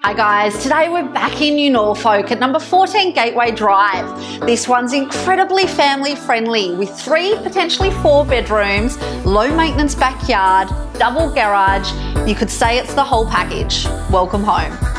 Hi guys, today we're back in New Norfolk at number 14 Gateway Drive. This one's incredibly family friendly with 3, potentially 4 bedrooms, low maintenance backyard, double garage. You could say it's the whole package. Welcome home.